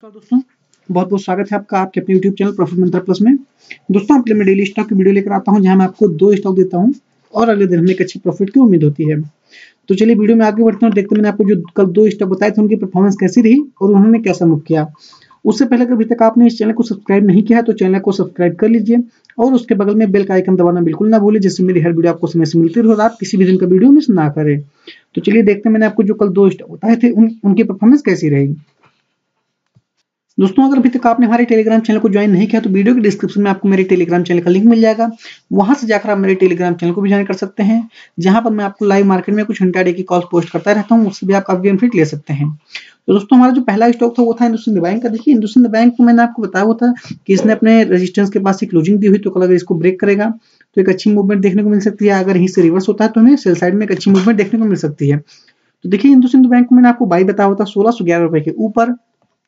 नमस्कार दोस्तों, बहुत बहुत स्वागत है आपका आपके अपने YouTube channel profit Mantra plus में। दोस्तों, आपके लिए मैं डेली स्टॉक की वीडियो लेकर आता हूं, जहां मैं आपको 2 स्टॉक देता हूं और अगले दिन हमें एक अच्छी प्रॉफिट की उम्मीद होती है। तो चलिए वीडियो में आगे बढ़ते हैं और देखते हैं मैंने आपको जो कल 2 स्टॉक बताए थे उनकी परफॉर्मेंस कैसी रही और उन्होंने कैसा मूव किया। उससे पहले अगर अभी तक आपने इस चैनल को सब्सक्राइब नहीं किया है तो चैनल को सब्सक्राइब कर लीजिए और उसके बगल में बेल का आइकन दबाना बिल्कुल ना भूलिए, जिससे मेरी हर वीडियो आपको समय से मिलती रहे और आप किसी भी दिन का वीडियो मिस ना करें। तो चलिए देखते हैं मैंने आपको जो कल 2 स्टॉक बताए थे उनकी परफॉर्मेंस कैसी रही। दोस्तों, अगर अभी तक आपने हमारे टेलीग्राम चैनल को ज्वाइन नहीं किया तो वीडियो के डिस्क्रिप्शन में आपको मेरे टेलीग्राम चैनल का लिंक मिल जाएगा। वहां से जाकर आप मेरे टेलीग्राम चैनल को भी ज्वाइन कर सकते हैं, जहां पर मैं आपको लाइव मार्केट में कुछ इंट्राडे की कॉल्स पोस्ट करता रहता हूं, उससे भी आप काफी बेनिफिट ले सकते हैं। तो दोस्तों, हमारा जो पहला स्टॉक था वो था हिंदुस्तान बैंक का। देखिए, हिंदुस्तान बैंक को मैंने आपको बताया हुआ था कि इसने अपने रेजिस्टेंस के पास से क्लोजिंग दी हुई, तो कल अगर इसको ब्रेक करेगा तो एक अच्छी मूवमेंट देखने को मिल सकती है। अगर यहीं से रिवर्स होता है तो हमें सेल साइड में एक अच्छी मूवमेंट देखने को मिल सकती है। तो देखिए, हिंदुस्तान बैंक को मैंने आपको बाई बताया हुआ था 1611 रुपए के ऊपर।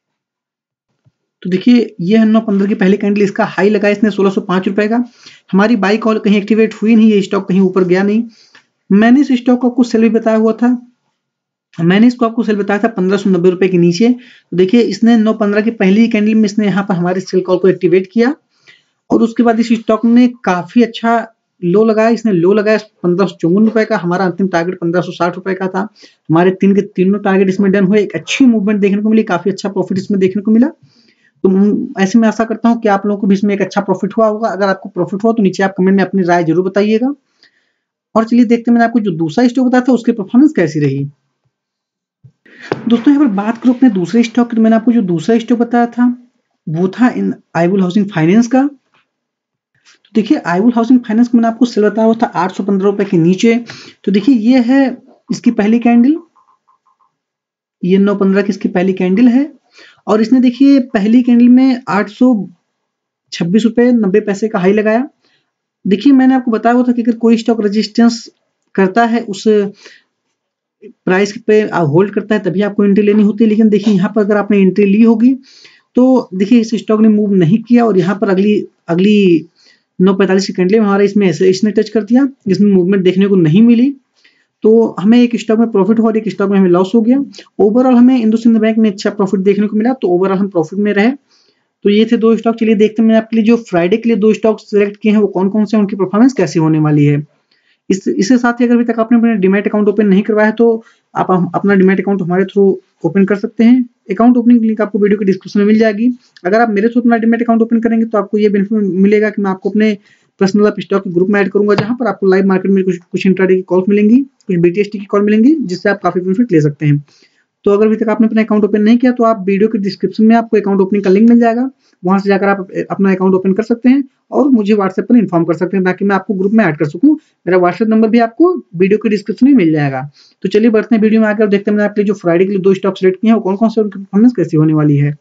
तो देखिए, ये 9-15 की पहली कैंडल इसका हाई लगा इसने 1605 रुपए का। हमारी बाई कॉल कहीं एक्टिवेट हुई नहीं, ये स्टॉक कहीं ऊपर गया नहीं। मैंने इस स्टॉक को आपको सेल भी बताया हुआ था, मैंने इसको आपको सेल बताया था 1590 रुपए के नीचे। तो देखिए, इसने 9-15 की पहली कैंडल में इसने यहाँ पर हमारे सेल कॉल को एक्टिवेट किया और उसके बाद इस स्टॉक ने काफी अच्छा लो लगाया। इसने लो लगाया 1554 रुपए का। हमारा अंतिम टारगेट 1560 रुपए का था। हमारे तीनों टारगेट इसमें डन हुए, एक अच्छी मूवमेंट देखने को मिली, काफी अच्छा प्रॉफिट इसमें देखने को मिला। तो ऐसे में आशा करता हूँ कि आप लोगों को भी इसमें एक अच्छा प्रॉफिट हुआ होगा। अगर आपको प्रॉफिट हुआ तो नीचे आप कमेंट में अपनी राय जरूर बताइएगा। और चलिए देखते हैं मैंने आपको जो दूसरा स्टॉक बताया था उसकी परफॉर्मेंस कैसी रही। दोस्तों, यहाँ पर बात करूं अपने दूसरे स्टॉक की, तो मैंने आपको जो दूसरा स्टॉक बताया था वो था इन आईवुल हाउसिंग फाइनेंस का। तो देखिए, आईवुल हाउसिंग फाइनेंस को मैंने आपको सेल बताया हुआ था 815 रुपए के नीचे। तो देखिए, ये है इसकी पहली कैंडल, ये 9-15 की इसकी पहली कैंडल है और इसने देखिए पहली कैंडल में 826 रुपए 90 पैसे का हाई लगाया। देखिए, मैंने आपको बताया हुआ था कि अगर कोई स्टॉक रेजिस्टेंस करता है, उस प्राइस पे होल्ड करता है, तभी आपको एंट्री लेनी होती है। लेकिन देखिए, यहाँ पर अगर आपने एंट्री ली होगी तो देखिए इस स्टॉक ने मूव नहीं किया और यहाँ पर अगली 9:45 की कैंडल में हमारा इसने टच कर दिया, इसमें मूवमेंट देखने को नहीं मिली। तो हमें एक स्टॉक में प्रॉफिट हुआ और एक स्टॉक में हमें लॉस हो गया। ओवरऑल हमें हिंदुस्तान बैंक में अच्छा प्रॉफिट देखने को मिला, तो ओवरऑल हम प्रॉफिट में रहे। तो ये थे 2 स्टॉक। चलिए देखते हैं मैंने आपके लिए जो फ्राइडे के लिए 2 स्टॉक सिलेक्ट किए हैं वो कौन कौन से, उनकी परफॉर्मेंस कैसी होने वाली है। इसके साथ ही अगर अभी तक आपने अपना डीमैट अकाउंट ओपन नहीं करवाया है तो आप अपना डीमैट अकाउंट हमारे थ्रू ओपन कर सकते हैं। अकाउंट ओपनिंग लिंक आपको वीडियो के डिस्क्रिप्शन में मिल जाएगी। अगर आप मेरे थ्रू अपना डीमैट अकाउंट ओपन करेंगे तो आपको ये बेनिफिट मिलेगा कि मैं आपको अपने पर्सनल स्टॉक के ग्रुप में ऐड करूंगा, जहां पर आपको लाइव मार्केट में कुछ इंट्राडे की कॉल्स मिलेंगी, कुछ बीटीएसटी की कॉल मिलेंगी, जिससे आप काफी बेनिफिट ले सकते हैं। तो अगर अभी तक आपने अपना अकाउंट ओपन नहीं किया तो आप वीडियो के डिस्क्रिप्शन में आपको अकाउंट ओपनिंग का लिंक मिल जाएगा, वहां से जाकर आप अपना अकाउंट ओपन कर सकते हैं और मुझे व्हाट्सएप पर इन्फॉर्म कर सकते हैं ताकि मैं आपको ग्रुप में ऐड कर सकूं। मेरा व्हाट्सएप नंबर भी आपको वीडियो के डिस्क्रिप्शन में मिल जाएगा। तो चलिए बढ़ते हैं वीडियो में आगे और देखते हैं मैंने आपके जो फ्राइडे के लिए 2 स्टॉक सिलेक्ट किए हैं वो कौन कौन से, उनकी परफॉर्मेंस कैसी होने वाली है।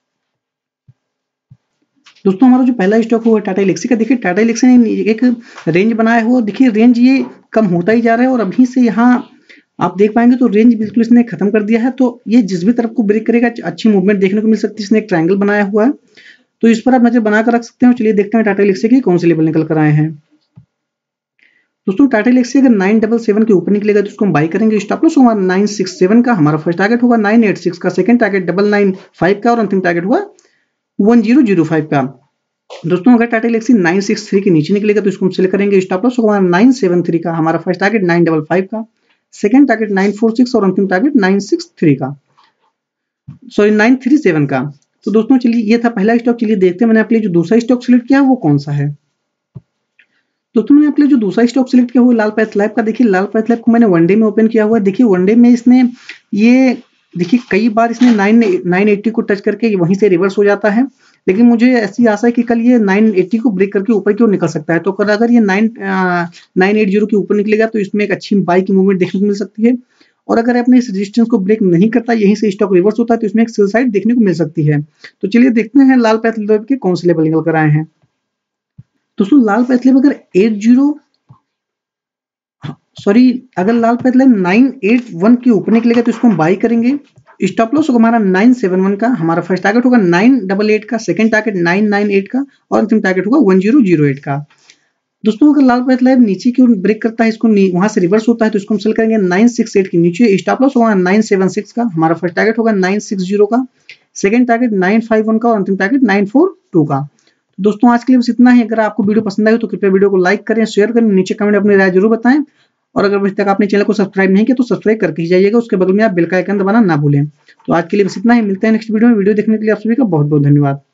दोस्तों, हमारा जो पहला स्टॉक हुआ टाटा एलेक्सी का। देखिए, टाटा एलेक्सी ने एक रेंज बनाया हुआ, देखिए रेंज ये कम होता ही जा रहा है और अभी से यहाँ आप देख पाएंगे तो रेंज बिल्कुल इसने खत्म कर दिया है। तो ये जिस भी तरफ को ब्रेक करेगा अच्छी मूवमेंट देखने को मिल सकती है। इसने एक ट्रायंगल बनाया हुआ है, तो इस पर आप नजर बनाकर रख सकते हैं। चलिए देखते हैं टाटा एलेक्सी के कौन से लेवल निकल कर आए हैं। दोस्तों, टाटा एलेक्सी अगर 977 के ऊपर निकलेगा तो उसको हम बाई करेंगे। स्टॉप लॉस होगा 967 का, हमारा फर्स्ट टारगेट होगा 986 का, सेकंड टारगेट 995 का और अंतिम टारगेट हुआ 1005 का। दोस्तों, अगर टाटा एलेक्सी 963 के नीचे निकलेगा तो इसको हम सेल करेंगे। स्टॉप लॉस होगा 973 का, हमारा फर्स्ट टारगेट 955 का, सेकंड टारगेट 946 और अंतिम टारगेट 963 का, सॉरी 937 का। तो दोस्तों, चलिए ये था पहला स्टॉक। चलिए देखते हैं मैंने आपके लिए जो दूसरा स्टॉक सिलेक्ट किया वो कौन सा है। दोस्तों, मैंने आपके लिए जो दूसरा स्टॉक सिलेक्ट किया हुआ लाल पैथ लैब का। देखिए, लाल पैथ लैब को मैंने वनडे में ओपन किया हुआ है। देखिए, वनडे में इसने ये देखिए कई बार इसने 980 को टच करके वहीं से रिवर्स हो जाता है, लेकिन मुझे ऐसी आशा है कि कल ये 980 को ब्रेक करके ऊपर की ओर निकल सकता है। तो कल अगर ये 980 के ऊपर निकलेगा तो इसमें एक अच्छी बाई की मूवमेंट देखने को मिल सकती है। और अगर अपने इस रेजिस्टेंस को ब्रेक नहीं करता, यहीं से स्टॉक रिवर्स होता है तो इसमें एक सेल साइड देखने को मिल सकती है। तो चलिए देखते हैं लाल पैथ लैब के कौन से लेवल निकल कर आए हैं। दोस्तों, लाल पैथ लैब अगर लाल पैथ लाइन 981 के ऊपर निकलेगा तो इसको हम बाई करेंगे। स्टॉप लॉस होगा हमारा 971 का, हमारा फर्स्ट टारगेट होगा 988 का, सेकंड टारगेट 998 का और अंतिम टारगेट होगा 1008 का। दोस्तों, अगर लाल पैथ लाइन नीचे की ओर ब्रेक करता है, इसको वहां से रिवर्स होता है तो इसको हम सेल करेंगे 968 के नीचे। स्टॉप लॉस होगा 976 का, हमारा फर्स्ट टारगेट होगा 960 का, सेकंड टारगेट 951 का और अंतिम टारगेट 942 का। तो दोस्तों आज के लिए बस इतना ही। अगर आपको वीडियो पसंद आए तो कृपया वीडियो को लाइक करें, शेयर करें, नीचे कमेंट अपनी राय जरूर बताएं। और अगर अभी तक आपने चैनल को सब्सक्राइब नहीं किया तो सब्सक्राइब करके ही जाइएगा, उसके बगल में आप बेल का आइकन दबाना ना भूलें। तो आज के लिए बस इतना ही, मिलते हैं नेक्स्ट वीडियो में। वीडियो देखने के लिए आप सभी का बहुत बहुत धन्यवाद।